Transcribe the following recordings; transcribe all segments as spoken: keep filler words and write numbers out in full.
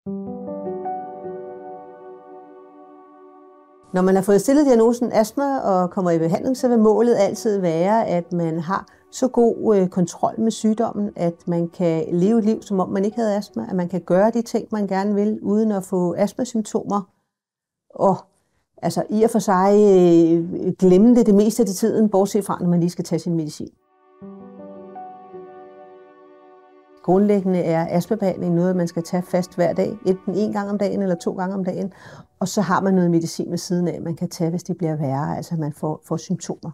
Når man har fået stillet diagnosen astma og kommer i behandling, så vil målet altid være, at man har så god kontrol med sygdommen, at man kan leve et liv, som om man ikke havde astma, at man kan gøre de ting, man gerne vil, uden at få astmasymptomer. Og altså i og for sig øh, glemme det det meste af tiden, bortset fra, når man lige skal tage sin medicin. Grundlæggende er astmabehandling noget, man skal tage fast hver dag, enten en gang om dagen eller to gange om dagen. Og så har man noget medicin ved siden af, man kan tage, hvis det bliver værre, altså man får, får symptomer.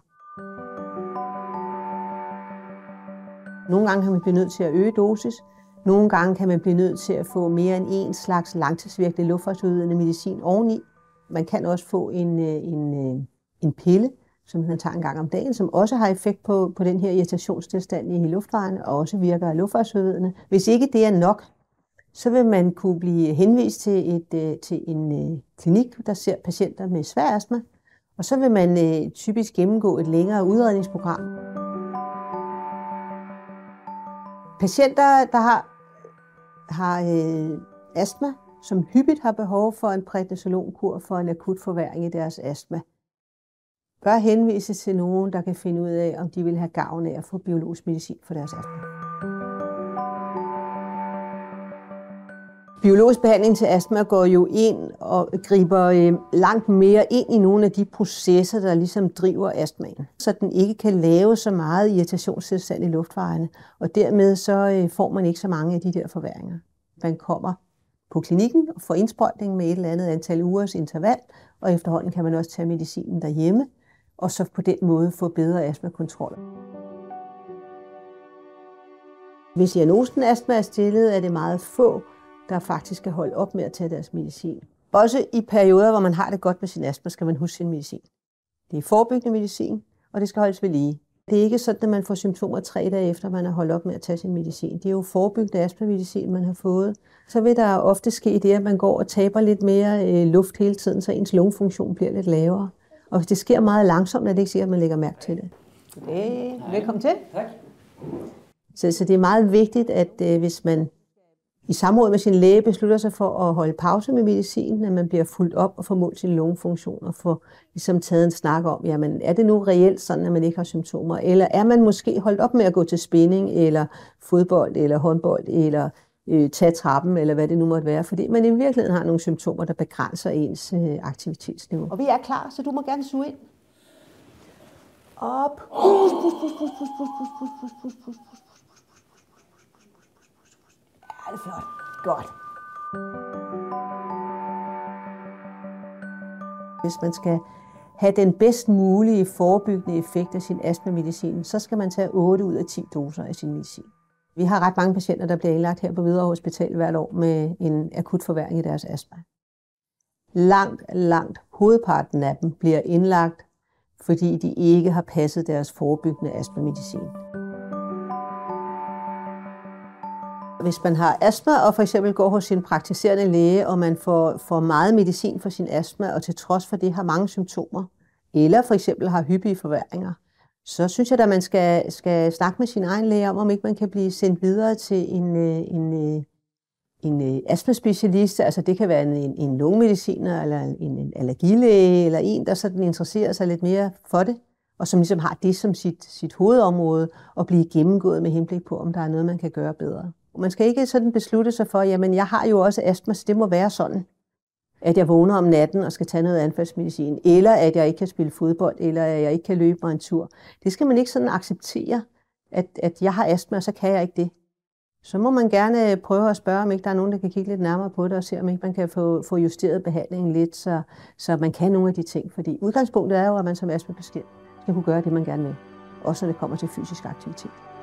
Nogle gange kan man blive nødt til at øge dosis. Nogle gange kan man blive nødt til at få mere end en slags langtidsvirkende luftvejsudvidende medicin oveni. Man kan også få en, en, en pille, som man tager en gang om dagen, som også har effekt på, på den her irritationstilstand i luftvejene, og også virker luftvejsudvidende. Hvis ikke det er nok, så vil man kunne blive henvist til, et, til en klinik, der ser patienter med svær astma, og så vil man typisk gennemgå et længere udredningsprogram. Patienter, der har, har øh, astma, som hyppigt har behov for en prednisolonkur for en akut forværring i deres astma, bør henvise til nogen, der kan finde ud af, om de vil have gavn af at få biologisk medicin for deres astma. Biologisk behandling til astma går jo ind og griber øh, langt mere ind i nogle af de processer, der ligesom driver astmaen, så den ikke kan lave så meget irritationstilstand i luftvejene, og dermed så øh, får man ikke så mange af de der forværringer. Man kommer på klinikken og får indsprøjtning med et eller andet antal ugers interval, og efterhånden kan man også tage medicinen derhjemme, og så på den måde få bedre astmakontrol. Hvis diagnosen astma er stillet, er det meget få, der faktisk skal holde op med at tage deres medicin. Også i perioder, hvor man har det godt med sin astma, skal man huske sin medicin. Det er forebyggende medicin, og det skal holdes ved lige. Det er ikke sådan, at man får symptomer tre dage efter, man har holdt op med at tage sin medicin. Det er jo forebyggende astmamedicin, man har fået. Så vil der ofte ske det, at man går og taber lidt mere øh, luft hele tiden, så ens lungefunktion bliver lidt lavere. Og hvis det sker meget langsomt, er det ikke sikkert, at man lægger mærke til det. Hey, velkommen til. Tak. Så, så det er meget vigtigt, at øh, hvis man i samråd med sin læge beslutter sig for at holde pause med medicinen, at man bliver fulgt op og får målt sin lungefunktion og får ligesom taget en snak om, jamen er det nu reelt sådan, at man ikke har symptomer, eller er man måske holdt op med at gå til spinning, eller fodbold, eller håndbold, eller øh, tage trappen, eller hvad det nu måtte være, fordi man i virkeligheden har nogle symptomer, der begrænser ens øh, aktivitetsniveau. Og vi er klar, så du må gerne suge ind. Op. Pus, pus, pus, pus, pus, pus, pus, pus, pus, pus, pus, pus. Ja, det er flot. Godt. Hvis man skal have den bedst mulige forebyggende effekt af sin astmamedicin, så skal man tage otte ud af ti doser af sin medicin. Vi har ret mange patienter, der bliver indlagt her på Hvidovre Hospital hvert år med en akut forværring i deres astma. Langt, langt hovedparten af dem bliver indlagt, fordi de ikke har passet deres forebyggende astmamedicin. Hvis man har astma og for eksempel går hos sin praktiserende læge, og man får, får meget medicin for sin astma, og til trods for det har mange symptomer, eller for eksempel har hyppige forværringer, så synes jeg, at man skal, skal snakke med sin egen læge om, om ikke man kan blive sendt videre til en, en, en astmaspecialist. Altså det kan være en, en lungemediciner, eller en, en allergilæge, eller en, der sådan interesserer sig lidt mere for det, og som ligesom har det som sit, sit hovedområde, og blive gennemgået med henblik på, om der er noget, man kan gøre bedre. Man skal ikke sådan beslutte sig for, jamen jeg har jo også astma, så det må være sådan, at jeg vågner om natten og skal tage noget anfaldsmedicin, eller at jeg ikke kan spille fodbold, eller at jeg ikke kan løbe mig en tur. Det skal man ikke sådan acceptere, at, at jeg har astma, og så kan jeg ikke det. Så må man gerne prøve at spørge, om ikke der er nogen, der kan kigge lidt nærmere på det, og se om ikke man kan få, få justeret behandlingen lidt, så, så man kan nogle af de ting. Fordi udgangspunktet er jo, at man som astmapatient skal kunne gøre det, man gerne vil, også når det kommer til fysisk aktivitet.